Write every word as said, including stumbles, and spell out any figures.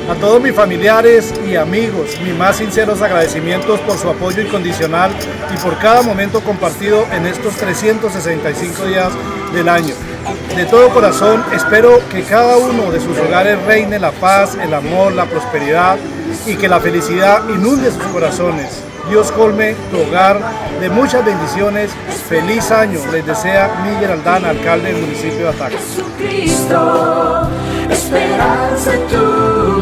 A todos mis familiares y amigos, mis más sinceros agradecimientos por su apoyo incondicional y por cada momento compartido en estos trescientos sesenta y cinco días del año. De todo corazón espero que cada uno de sus hogares reine la paz, el amor, la prosperidad y que la felicidad inunde sus corazones. Dios colme tu hogar de muchas bendiciones. Feliz año les desea Miguel Aldana, alcalde del municipio de Ataco. Jesucristo, esperanza en tu